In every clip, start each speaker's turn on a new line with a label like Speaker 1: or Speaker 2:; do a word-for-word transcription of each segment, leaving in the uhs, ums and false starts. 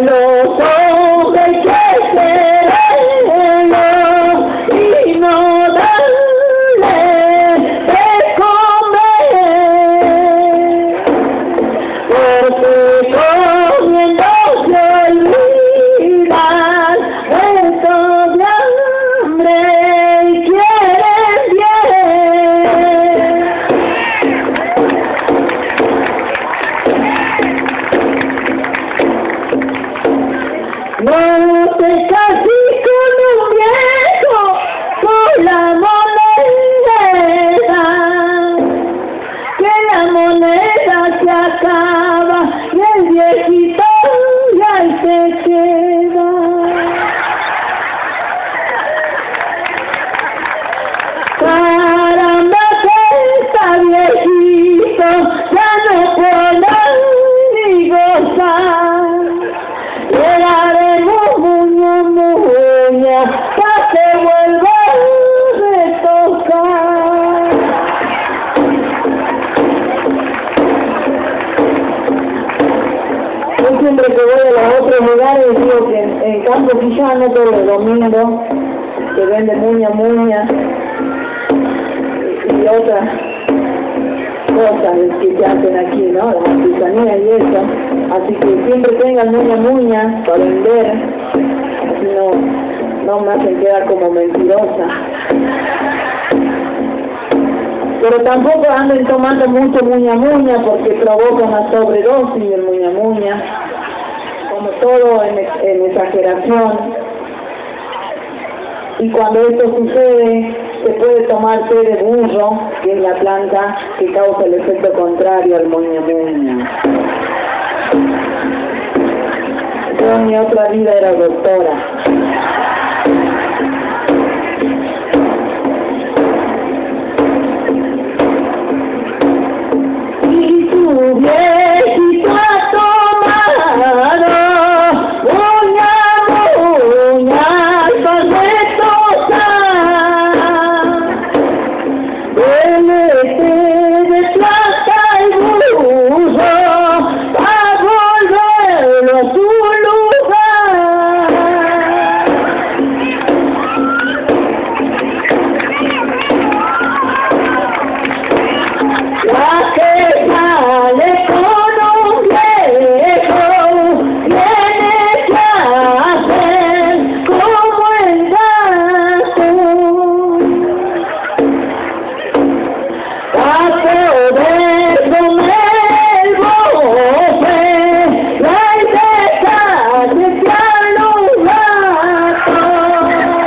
Speaker 1: los hombres que sereno y no darle de comer, porque comiendo se olvidan muertos de hambre y quieren bien. No te cases con un viejo por la moneda, que la moneda se acaba y el viejito ya se queda. Caramba que está viejito, ya no puedo ni gozar. Llegaremos muña, muña, pa' que vuelva a retocar. Yo siempre que voy a los otros lugares digo que en, en Campo Quillano todos los domingos se vende muña, muña y, y otras cosas que se hacen aquí, ¿no? La artesanía y eso. Así que siempre tengan muña muña para vender, así no, no me hacen quedar como mentirosa. Pero tampoco anden tomando mucho muña muña porque provoca una sobredosis del muña muña, como todo en, en exageración. Y cuando esto sucede, se puede tomar té de burro, que es la planta que causa el efecto contrario al muña muña. Yo en mi otra vida era doctora. Y tu viejito ha tomado muña, muña, palmetosa, duélete de plata y burro, pa' volverlo a su lugar. La que sale con un viejo tiene que hacer como el gato, pa' poder comer el bofe, no hay dejar de fiar los gatos.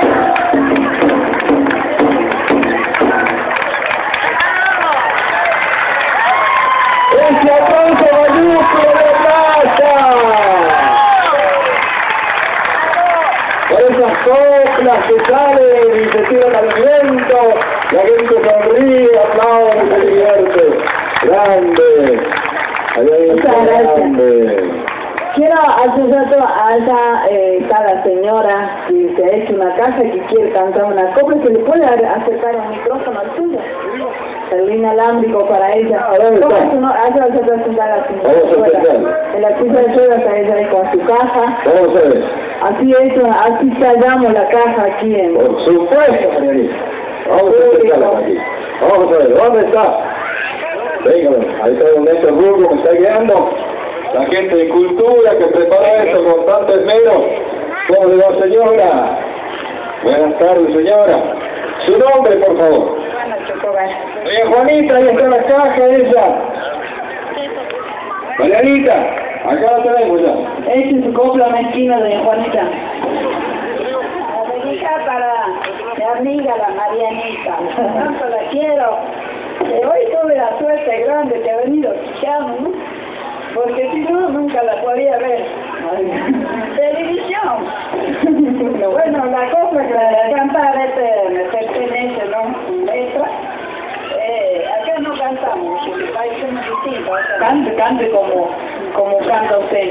Speaker 1: ¡Ese aplauso mayúsculo de plata! Por esas coplas que salen y se tiran al viento, la gente sonríe, aplaude, se divierte. ¡Grande! Ahí hay un grande. Quiero, hace rato, allá eh, está la señora que se ha hecho una caja que quiere cantar una copla, que le puede acercar un micrófono al tuyo. El inalámbrico para ella. ¿Cómo es su nombre? Allá vas a presentar a la señora. En la silla de ruedas está ella ahí con su caja.
Speaker 2: ¿Cómo se ve?
Speaker 1: Así es, así tallamos la caja aquí en...
Speaker 2: Por supuesto, señorita. Vamos a acercarla aquí. Vamos a ver, ¿dónde está? Venga, ahí está don Néstor Burgo, me está guiando. La gente de cultura que prepara esto con tanto esmero. ¿Cómo le va, señora? Buenas tardes, señora. Su nombre, por favor. Doña Juanita, ahí está la caja esa. Marianita, acá la tenemos ya.
Speaker 1: Esta es su copla mezquina, doña Juanita.
Speaker 3: La dedicada para mi amiga la Marianita. Tanto la quiero. Que hoy tuve la suerte grande que ha venido Chamo, ¿no? Porque si no, nunca la podía ver. Televisión. Bueno, la copla que la de cantar este me pertenece, ¿no? Letra. Eh, acá no cantamos, parecemos distintos.
Speaker 1: Cante, cante como, como canta usted.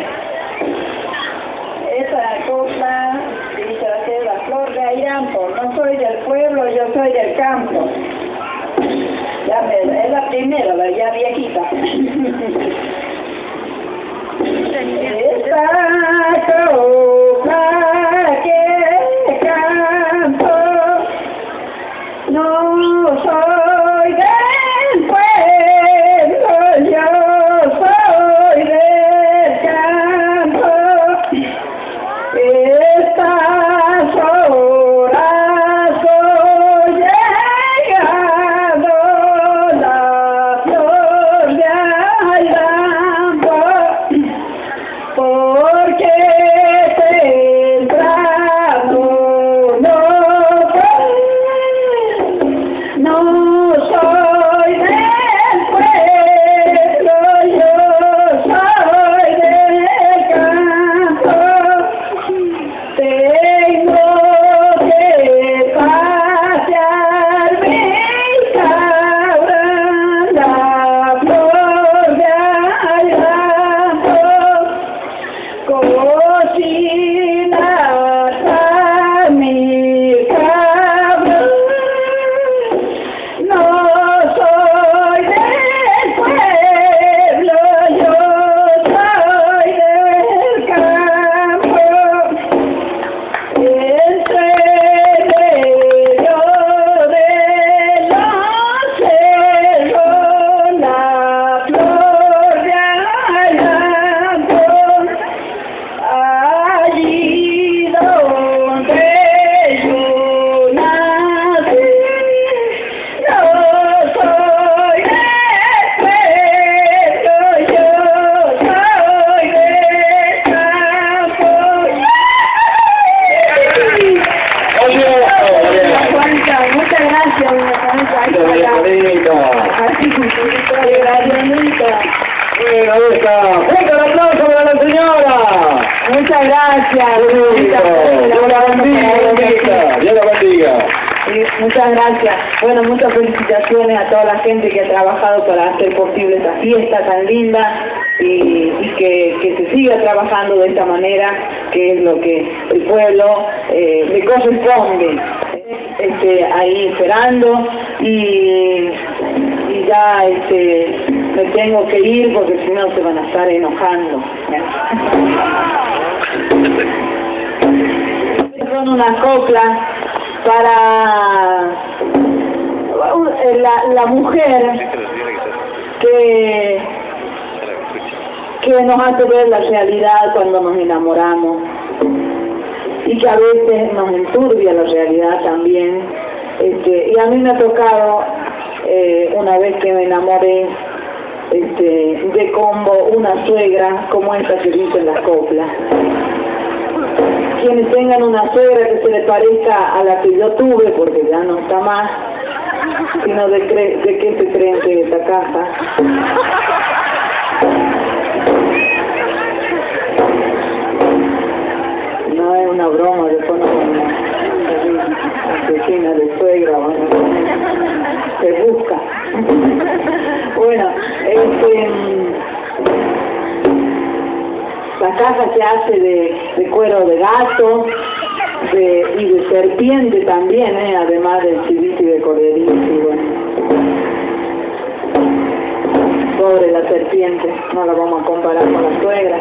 Speaker 3: Esa copla dice hacer la flor de Ayampo. No soy del pueblo, yo soy del campo. Ya me, es la primera, la ya viejita. Esta
Speaker 2: Mónica. ¡Fuerte el aplauso para la señora!
Speaker 3: Muchas gracias.
Speaker 2: Dios la bendiga, Mónica. Dios la bendiga.
Speaker 3: Sí, muchas gracias. Bueno, muchas felicitaciones a toda la gente que ha trabajado para hacer posible esta fiesta tan linda y, y que, que se siga trabajando de esta manera, que es lo que el pueblo eh, le corresponde. Este, ahí esperando y, y ya este, me tengo que ir porque si no se van a estar enojando. Son una copla para la, la mujer que, que nos hace ver la realidad cuando nos enamoramos y que a veces nos enturbia la realidad también. Este, y a mí me ha tocado, eh, una vez que me enamoré, este, de combo una suegra como esta que dice en las coplas. Quienes tengan una suegra que se le parezca a la que yo tuve, porque ya no está más, sino de, cre de qué se creen que es esta casa. No es una broma, después no es una asesina de suegra, bueno, se busca. Bueno, este, la casa se hace de, de cuero de gato de, y de serpiente también, ¿eh? Además del chivito y de corderito, y bueno. Pobre la serpiente, no la vamos a comparar con la suegra.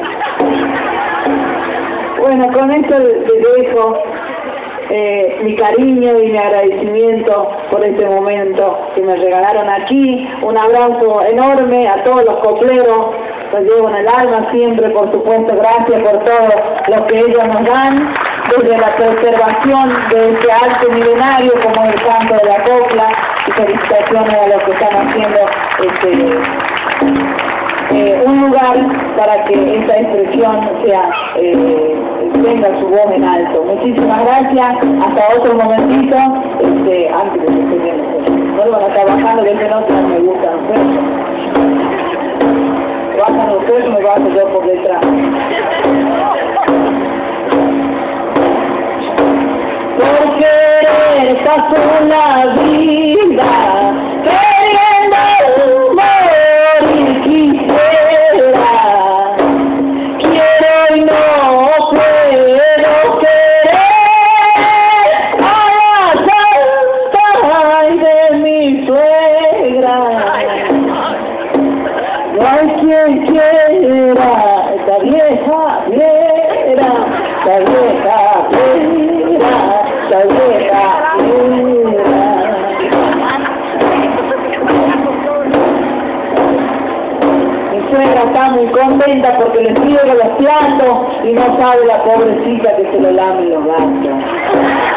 Speaker 3: Bueno, con esto les dejo eh, mi cariño y mi agradecimiento por este momento que me regalaron aquí. Un abrazo enorme a todos los copleros, los llevo en el alma siempre, por supuesto. Gracias por todo lo que ellos nos dan, desde la preservación de este arte milenario como el canto de la copla, y felicitaciones a los que están haciendo este Eh, un lugar para que esta expresión sea eh, tenga su voz en alto. Muchísimas gracias, hasta otro momentito, este, antes de que se viene. Vuelvan a trabajar, desde no no me gustan ustedes. Bajan ustedes, me bajo yo por detrás. Por querer pasó la vida, queriendo morir quisiera, quiero y no puedo querer a la santa y de mi suegra. No hay quien quiera esta vieja fiera, esta vieja fiera, esta vieja fiera. Mi suegra está muy contenta porque le friego los platos y no sabe la pobrecita que se lo lamen los gatos.